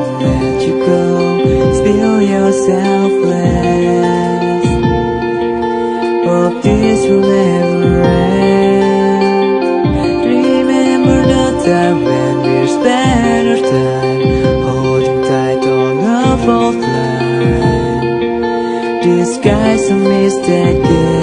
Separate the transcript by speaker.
Speaker 1: let you go, spill yourself less. Hope this will never end. Remember the time when we spent our time holding tight on a fault line. This guy's a mistake.